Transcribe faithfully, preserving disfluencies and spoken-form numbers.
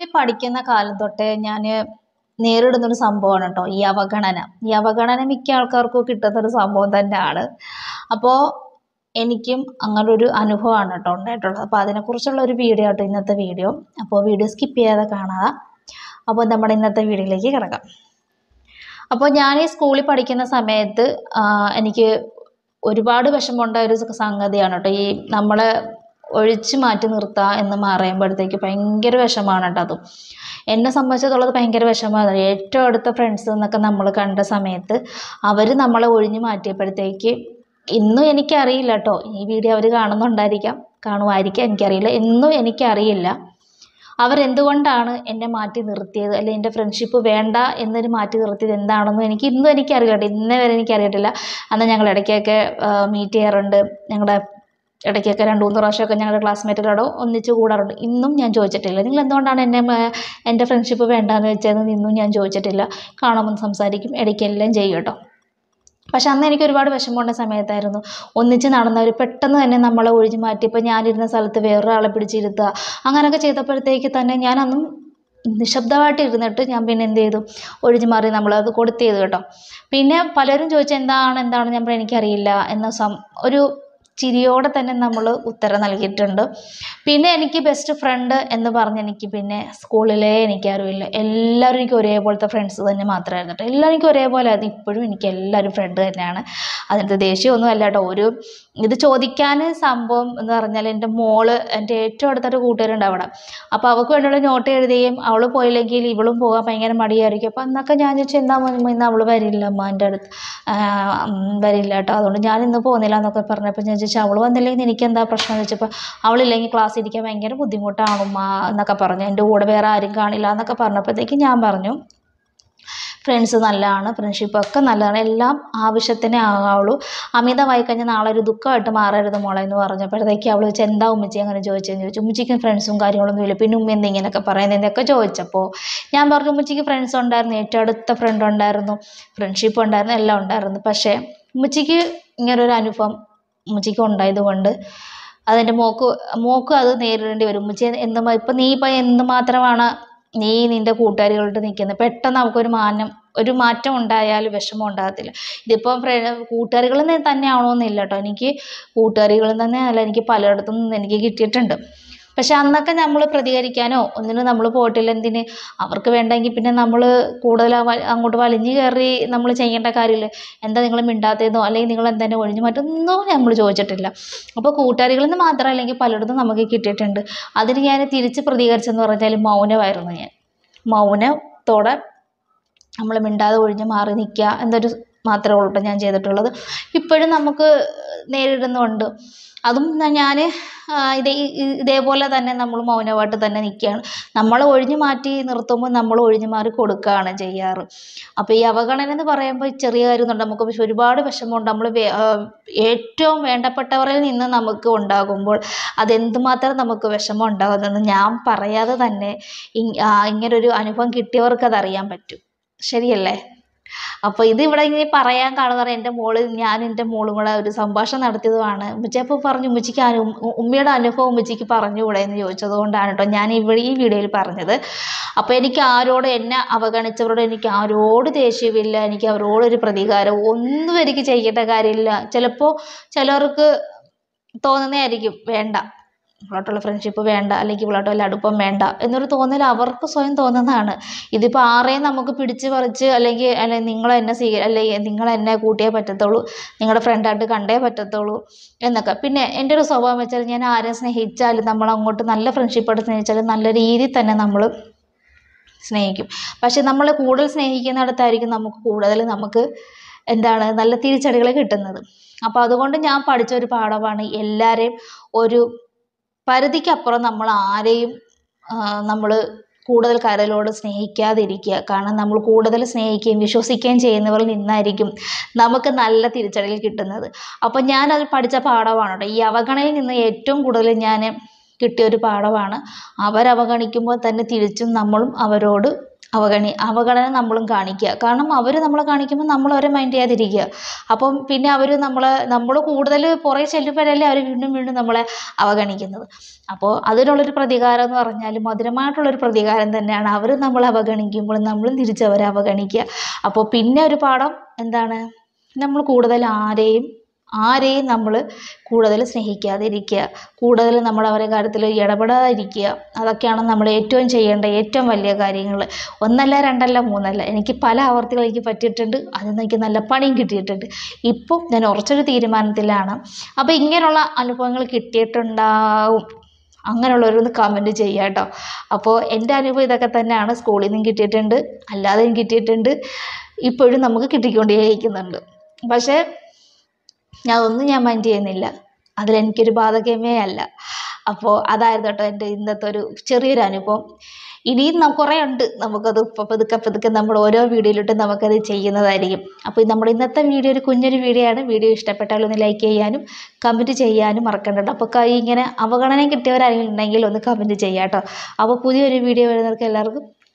പഠിക്കുന്ന കാലം തൊട്ടേ ഞാൻ നേരിടുന്നൊരു സംഭവമാണ് കേട്ടോ ഈ അവഗണന. ഈ അവഗണന മിക്ക ആൾക്കാർക്കും കിട്ടുന്നൊരു സംഭവം തന്നെയാണ്. അപ്പോൾ എനിക്കും അങ്ങനൊരു അനുഭവമാണ് കേട്ടോ ഉണ്ടായിട്ടുള്ളത്. അപ്പോൾ അതിനെക്കുറിച്ചുള്ള ഒരു വീഡിയോ ആട്ടോ ഇന്നത്തെ വീഡിയോ. അപ്പോൾ വീഡിയോ സ്കിപ്പ് ചെയ്യാതെ കാണുക. അപ്പോൾ നമ്മുടെ ഇന്നത്തെ വീഡിയോയിലേക്ക് കിടക്കാം. അപ്പോൾ ഞാൻ ഈ സ്കൂളിൽ പഠിക്കുന്ന സമയത്ത് എനിക്ക് ഒരുപാട് വിഷമമുണ്ടായ ഒരു സംഗതിയാണ് കേട്ടോ ഈ നമ്മളെ ഒഴിച്ചു മാറ്റി നിർത്തുക എന്ന് പറയുമ്പോഴത്തേക്ക് ഭയങ്കര വിഷമമാണ് കേട്ടോ. അതും എന്നെ സംബന്ധിച്ചിടത്തോളം ഭയങ്കര വിഷമമാണ്. ഏറ്റവും അടുത്ത ഫ്രണ്ട്സ് എന്നൊക്കെ നമ്മൾ കണ്ട സമയത്ത് അവർ നമ്മളെ ഒഴിഞ്ഞു മാറ്റിയപ്പോഴത്തേക്ക് ഇന്നും എനിക്കറിയില്ല കേട്ടോ. ഈ വീഡിയോ അവർ കാണുന്നുണ്ടായിരിക്കാം, കാണുമായിരിക്കാം, എനിക്കറിയില്ല. എന്നും എനിക്കറിയില്ല അവരെന്തുകൊണ്ടാണ് എന്നെ മാറ്റി നിർത്തിയത്, അല്ലെങ്കിൽ എൻ്റെ ഫ്രണ്ട്ഷിപ്പ് വേണ്ട എന്നൊരു മാറ്റി നിർത്തിയത് എന്താണെന്നും എനിക്ക് ഇന്നും എനിക്കറിയില്ല കേട്ടോ. ഇന്നേ വരെ എനിക്കറിയത്തില്ല. അന്ന് ഞങ്ങൾ ഇടയ്ക്കൊക്കെ മീറ്റ് ചെയ്യാറുണ്ട്. ഞങ്ങളുടെ ഇടയ്ക്കൊക്കെ രണ്ട് മൂന്ന് പ്രാവശ്യമൊക്കെ ഞങ്ങളുടെ ക്ലാസ്മേറ്റുകളോട് ഒന്നിച്ച് കൂടാറുണ്ട്. ഇന്നും ഞാൻ ചോദിച്ചിട്ടില്ല നിങ്ങൾ എന്തുകൊണ്ടാണ് എന്നെ എൻ്റെ ഫ്രണ്ട്ഷിപ്പ് വേണ്ടാന്ന് വെച്ചതെന്ന് ഇന്നും ഞാൻ ചോദിച്ചിട്ടില്ല. കാണുമ്പോൾ സംസാരിക്കും, ഇടയ്ക്കെല്ലാം ചെയ്യും കേട്ടോ. പക്ഷെ അന്ന് എനിക്ക് ഒരുപാട് വിഷമമുള്ള സമയത്തായിരുന്നു. ഒന്നിച്ച് നടന്നവർ പെട്ടെന്ന് തന്നെ നമ്മളെ ഒഴിഞ്ഞു മാറ്റിയപ്പോൾ ഞാനിരുന്ന സ്ഥലത്ത് വേറൊരാളെ പിടിച്ചിരുത്തുക അങ്ങനെയൊക്കെ ചെയ്തപ്പോഴത്തേക്ക് തന്നെ ഞാനന്നും നിശബ്ദമായിട്ട് ഇരുന്നിട്ട് ഞാൻ പിന്നെ എന്ത് ചെയ്തു, ഒഴിഞ്ഞു മാറി നമ്മളത് കൊടുത്തു ചെയ്തു കേട്ടോ. പിന്നെ പലരും ചോദിച്ചാൽ എന്താണ് എന്താണ് ഞാൻ എനിക്കറിയില്ല എന്ന സം ഒരു ചിരിയോടെ തന്നെ നമ്മൾ ഉത്തരം നൽകിയിട്ടുണ്ട്. പിന്നെ എനിക്ക് ബെസ്റ്റ് ഫ്രണ്ട് എന്ന് പറഞ്ഞ് എനിക്ക് പിന്നെ സ്കൂളിലേ എനിക്കാരുമില്ല. എല്ലാവരും എനിക്ക് ഒരേപോലത്തെ ഫ്രണ്ട്സ് തന്നെ മാത്രമായിരുന്നു കേട്ടോ. എല്ലാവരും എനിക്ക് ഒരേപോലെ ആയിരുന്നു. ഇപ്പോഴും എനിക്ക് എല്ലാവരും ഫ്രണ്ട് തന്നെയാണ്. അതിനകത്ത് ദേഷ്യമൊന്നും അല്ല കേട്ടോ. ഒരു ഇത് ചോദിക്കാൻ സംഭവം എന്ന് പറഞ്ഞാൽ എൻ്റെ മോള് എൻ്റെ ഏറ്റവും അടുത്തൊരു കൂട്ടുകാരുണ്ട് അവിടെ. അപ്പോൾ അവൾക്ക് വേണ്ടിയുള്ള നോട്ട് എഴുതുകയും അവൾ പോയില്ലെങ്കിൽ ഇവളും പോകാൻ ഭയങ്കര മടിയായിരിക്കും. അപ്പോൾ അന്നൊക്കെ ഞാൻ ചോദിച്ചു എന്താ ഇന്ന് അവൾ വരില്ല അമ്മ എൻ്റെ അടുത്ത് വരില്ല കേട്ടോ, അതുകൊണ്ട് ഞാൻ ഇന്ന് പോകുന്നില്ല എന്നൊക്കെ പറഞ്ഞപ്പോൾ ഞാൻ ചോദിച്ചാൽ അവൾ വന്നില്ലെങ്കിൽ എനിക്ക് എന്താ പ്രശ്നം എന്ന് വെച്ചപ്പോൾ അവളില്ലെങ്കിൽ ക്ലാസ് ഇരിക്കാൻ ഭയങ്കര ബുദ്ധിമുട്ടാണ് ഉമ്മ എന്നൊക്കെ പറഞ്ഞു. എൻ്റെ കൂടെ വേറെ ആരും കാണില്ല എന്നൊക്കെ പറഞ്ഞപ്പോഴത്തേക്ക് ഞാൻ പറഞ്ഞു ഫ്രണ്ട്സ് നല്ലതാണ്, ഫ്രണ്ട്ഷിപ്പൊക്കെ നല്ലതാണ്, എല്ലാം ആവശ്യത്തിനേ ആകാവുള്ളൂ, അമിതമായി കഴിഞ്ഞാൽ നാളെ ഒരു ദുഃഖമായിട്ട് മാറരുത് മോളെ എന്ന് പറഞ്ഞപ്പോഴത്തേക്ക് അവൾ ചോദിച്ചു എന്താ ഉമ്മച്ചി അങ്ങനെ ചോദിച്ചതെന്ന് ചോദിച്ചു. ഉമ്മച്ചിക്ക് ഫ്രണ്ട്സും കാര്യങ്ങളൊന്നും ഇല്ല, പിന്നെ ഉമ്മ എന്തിങ്ങനെയൊക്കെ പറയുന്നതെന്നൊക്കെ ചോദിച്ചപ്പോൾ ഞാൻ പറഞ്ഞു ഉമ്മച്ചിക്ക് ഫ്രണ്ട്സ് ഉണ്ടായിരുന്നു, ഏറ്റവും അടുത്ത ഫ്രണ്ട് ഉണ്ടായിരുന്നു, ഫ്രണ്ട്ഷിപ്പ് ഉണ്ടായിരുന്നു, എല്ലാം ഉണ്ടായിരുന്നു. പക്ഷേ ഉമ്മച്ചിക്ക് ഇങ്ങനൊരു അനുഭവം ഉമ്മച്ചിക്ക് ഉണ്ടായതുകൊണ്ട് അതെൻ്റെ മോക്ക് മോക്ക് അത് നേരിടേണ്ടി വരും. ഉമ്മച്ചി എന്ത് ഇപ്പം നീ ഇപ്പം എന്തുമാത്രമാണ് നീ നിൻ്റെ കൂട്ടുകാരികളോട്ട് നിൽക്കുന്നത്, പെട്ടെന്ന് നമുക്കൊരു മാനം ഒരു മാറ്റം ഉണ്ടായാൽ വിഷമം ഉണ്ടാകത്തില്ല. ഇതിപ്പോൾ കൂട്ടുകാരികളിൽ നിന്ന് തന്നെ ആവണമെന്നില്ല കേട്ടോ. എനിക്ക് കൂട്ടുകാരികളിൽ തന്നെ അല്ല, എനിക്ക് പലയിടത്തും നിന്ന് എനിക്ക് കിട്ടിയിട്ടുണ്ട്. പക്ഷെ അന്നൊക്കെ നമ്മൾ പ്രതികരിക്കാനോ ഒന്നിനും നമ്മൾ പോയിട്ടില്ല. എന്തിന് അവർക്ക് വേണ്ടെങ്കിൽ പിന്നെ നമ്മൾ കൂടുതൽ അങ്ങോട്ട് വലിഞ്ഞു കയറി നമ്മൾ ചെയ്യേണ്ട കാര്യമില്ല. എന്താ നിങ്ങൾ മിണ്ടാത്തതെന്നോ അല്ലെങ്കിൽ നിങ്ങൾ എന്തെന്നെ ഒഴിഞ്ഞു മാറ്റൊന്നും നമ്മൾ ചോദിച്ചിട്ടില്ല. അപ്പോൾ കൂട്ടുകാരികളിൽ നിന്ന് മാത്രമല്ല, അല്ലെങ്കിൽ പലയിടത്തും നമുക്ക് കിട്ടിയിട്ടുണ്ട്. അതിന് ഞാൻ തിരിച്ച് പ്രതികരിച്ചെന്ന് പറഞ്ഞാൽ മൗനമായിരുന്നു. ഞാൻ മൗനത്തോടെ നമ്മൾ മിണ്ടാതെ ഒഴിഞ്ഞ് മാറി നിൽക്കുക എന്നൊരു മാത്രമേ ഉള്ളൂ ഞാൻ ചെയ്തിട്ടുള്ളത്. ഇപ്പോഴും നമുക്ക് നേരിടുന്നുണ്ട്. അതും ഞാൻ ഇതേ ഇതേപോലെ തന്നെ നമ്മൾ മൗനമായിട്ട് തന്നെ നിൽക്കുകയാണ്. നമ്മൾ ഒഴിഞ്ഞു മാറ്റി നിർത്തുമ്പോൾ നമ്മൾ ഒഴിഞ്ഞു മാറി കൊടുക്കുകയാണ് ചെയ്യാറ്. അപ്പോൾ ഈ അവഗണന എന്ന് പറയുമ്പോൾ ചെറിയ കാര്യമൊന്നുണ്ട്, നമുക്ക് പക്ഷെ ഒരുപാട് വിഷമമുണ്ട്. നമ്മൾ ഏറ്റവും വേണ്ടപ്പെട്ടവരിൽ നിന്ന് നമുക്ക് ഉണ്ടാകുമ്പോൾ അതെന്തുമാത്രം നമുക്ക് വിഷമം ഉണ്ടാകുന്നതെന്ന് ഞാൻ പറയാതെ തന്നെ ഇങ്ങനൊരു അനുഭവം കിട്ടിയവർക്ക് അതറിയാൻ പറ്റും. ശരിയല്ലേ? അപ്പോൾ ഇത് ഇവിടെ ഇങ്ങനെ പറയാൻ കാണുന്ന എൻ്റെ മോള് ഞാൻ എൻ്റെ മോളും കൂടെ ഒരു സംഭാഷണം നടത്തിയതുമാണ്. ഉമ്മച്ചപ്പോൾ പറഞ്ഞു ഉമ്മച്ചിക്ക് അനു ഉമ്മയുടെ അനുഭവം ഉമ്മച്ചിക്ക് പറഞ്ഞുകൂടെ എന്ന് ചോദിച്ചത് കൊണ്ടാണ് കേട്ടോ ഞാൻ ഇവിടെ ഈ വീഡിയോയിൽ പറഞ്ഞത്. അപ്പോൾ എനിക്ക് ആരോട് എന്നെ അവഗണിച്ചവരോട് എനിക്ക് ആരോട് ദേഷ്യമില്ല, എനിക്ക് അവരോടൊരു പ്രതികാരം ഒന്നും എനിക്ക് ചെയ്യേണ്ട കാര്യമില്ല. ചിലപ്പോൾ ചിലർക്ക് തോന്നുന്നതായിരിക്കും വേണ്ട ഇവളോട്ടുള്ള ഫ്രണ്ട്ഷിപ്പ് വേണ്ട, അല്ലെങ്കിൽ ഇവളോട്ട് വല്ല അടുപ്പം വേണ്ട എന്നൊരു തോന്നൽ അവർക്ക് സ്വയം തോന്നുന്നതാണ്. ഇതിപ്പോൾ ആരെയും നമുക്ക് പിടിച്ച് പറിച്ച് അല്ലെങ്കിൽ അല്ലെങ്കിൽ നിങ്ങളെന്നെ സ്വീ അല്ലെങ്കിൽ നിങ്ങളെന്നെ കൂട്ടിയേ പറ്റത്തുള്ളൂ, നിങ്ങളുടെ ഫ്രണ്ടായിട്ട് കണ്ടേ പറ്റത്തുള്ളൂ എന്നൊക്കെ. പിന്നെ എൻ്റെ ഒരു സ്വഭാവം വെച്ചാൽ ഞാൻ ആരെയും സ്നേഹിച്ചാലും നമ്മൾ അങ്ങോട്ട് നല്ല ഫ്രണ്ട്ഷിപ്പായിട്ട് സ്നേഹിച്ചാലും നല്ല രീതിയിൽ തന്നെ നമ്മൾ സ്നേഹിക്കും. പക്ഷെ നമ്മൾ കൂടുതൽ സ്നേഹിക്കുന്നിടത്തായിരിക്കും നമുക്ക് കൂടുതൽ നമുക്ക് എന്താണ് നല്ല തിരിച്ചടികൾ കിട്ടുന്നത്. അപ്പോൾ അതുകൊണ്ട് ഞാൻ പഠിച്ച ഒരു പാഠമാണ് എല്ലാവരെയും ഒരു പരിധിക്കപ്പുറം നമ്മൾ ആരെയും നമ്മൾ കൂടുതൽ കരലോട് സ്നേഹിക്കാതിരിക്കുക. കാരണം നമ്മൾ കൂടുതൽ സ്നേഹിക്കുകയും വിശ്വസിക്കുകയും ചെയ്യുന്നവരിൽ നിന്നായിരിക്കും നമുക്ക് നല്ല തിരിച്ചടികൾ കിട്ടുന്നത്. അപ്പോൾ ഞാനത് പഠിച്ച പാഠമാണ് കേട്ടോ. ഈ അവഗണനയിൽ നിന്ന് ഏറ്റവും കൂടുതൽ ഞാൻ കിട്ടിയൊരു പാഠമാണ്. അവരവഗണിക്കുമ്പോൾ തന്നെ തിരിച്ചും നമ്മളും അവരോട് അവഗണി അവഗണന നമ്മളും കാണിക്കുക. കാരണം അവർ നമ്മളെ കാണിക്കുമ്പോൾ നമ്മൾ അവരെ മൈൻഡ് ചെയ്യാതിരിക്കുക. അപ്പം പിന്നെ അവർ നമ്മളെ നമ്മൾ കൂടുതൽ പുറകെ ചെല്ലുമ്പോഴല്ലേ അവർ വീണ്ടും വീണ്ടും നമ്മളെ അവഗണിക്കുന്നത്. അപ്പോൾ അതിനുള്ളൊരു പ്രതികാരം എന്ന് പറഞ്ഞാൽ മധുരമായിട്ടുള്ളൊരു പ്രതികാരം തന്നെയാണ്. അവർ നമ്മളെ അവഗണിക്കുമ്പോൾ നമ്മളും തിരിച്ചവരെ അവഗണിക്കുക. അപ്പോൾ പിന്നെ ഒരു പാഠം എന്താണ്, നമ്മൾ കൂടുതൽ ആരെയും ആരെയും നമ്മൾ കൂടുതൽ സ്നേഹിക്കാതിരിക്കുക, കൂടുതൽ നമ്മൾ അവരുടെ കാര്യത്തിൽ ഇടപെടാതിരിക്കുക. അതൊക്കെയാണ് നമ്മൾ ഏറ്റവും ചെയ്യേണ്ട ഏറ്റവും വലിയ കാര്യങ്ങൾ. ഒന്നല്ല രണ്ടല്ല മൂന്നല്ല, എനിക്ക് പല ആവർത്തികൾ എനിക്ക് പറ്റിയിട്ടുണ്ട്. അതിൽ നിന്ന് എനിക്ക് നല്ല പണിയും കിട്ടിയിട്ടുണ്ട്. ഇപ്പം ഞാൻ ഉറച്ചൊരു തീരുമാനത്തിലാണ്. അപ്പോൾ ഇങ്ങനെയുള്ള അനുഭവങ്ങൾ കിട്ടിയിട്ടുണ്ടാവും. അങ്ങനെയുള്ളവരൊന്ന് കമൻറ്റ് ചെയ്യുക കേട്ടോ. അപ്പോൾ എൻ്റെ അനുഭവം ഇതൊക്കെ തന്നെയാണ്. സ്കൂളിൽ നിന്നും കിട്ടിയിട്ടുണ്ട്, അല്ലാതെയും കിട്ടിയിട്ടുണ്ട്, ഇപ്പോഴും നമുക്ക് കിട്ടിക്കൊണ്ടേയിരിക്കുന്നുണ്ട്. പക്ഷേ ഞാൻ ഒന്നും ഞാൻ മൈൻഡ് ചെയ്യുന്നില്ല, അതിലെനിക്കൊരു ബാധകമേ അല്ല. അപ്പോൾ അതായിരുന്നു കേട്ടോ എൻ്റെ ഇന്നത്തെ ഒരു ചെറിയൊരു അനുഭവം. ഇനിയും കുറേ ഉണ്ട്, നമുക്കത് ഇപ്പോൾ പതുക്കെ പതുക്കെ നമ്മൾ ഓരോ വീഡിയോയിലിട്ട് നമുക്കത് ചെയ്യുന്നതായിരിക്കും. അപ്പോൾ നമ്മുടെ ഇന്നത്തെ വീഡിയോ ഒരു കുഞ്ഞൊരു വീഡിയോ ആണ്. വീഡിയോ ഇഷ്ടപ്പെട്ടാൽ ഒന്ന് ലൈക്ക് ചെയ്യാനും കമൻറ്റ് ചെയ്യാനും മറക്കണ്ട. അപ്പോൾ കൈ ഇങ്ങനെ അവഗണന കിട്ടിയവരാരെങ്കിലും ഉണ്ടെങ്കിൽ ഒന്ന് കമൻറ്റ് ചെയ്യാം കേട്ടോ. അപ്പോൾ പുതിയൊരു വീഡിയോ വരുന്നവർക്ക് എല്ലാവർക്കും